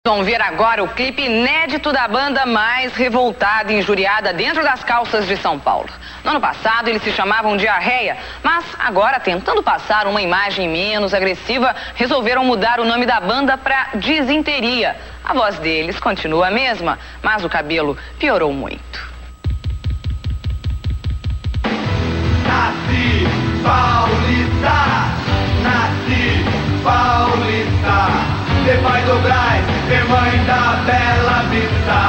Vamos ver agora o clipe inédito da banda mais revoltada e injuriada dentro das calças de São Paulo. No ano passado eles se chamavam Diarreia, mas agora, tentando passar uma imagem menos agressiva, resolveram mudar o nome da banda para Disenteria. A voz deles continua a mesma, mas o cabelo piorou muito. Nasci paulista, nasci paulista. Cê vai do Brás, cê mãe da Bela Vista.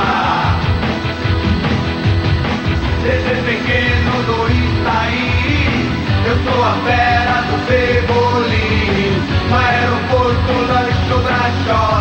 Desde pequeno do Itaí, eu sou a fera do Cebolim. No aeroporto lancho Brachó.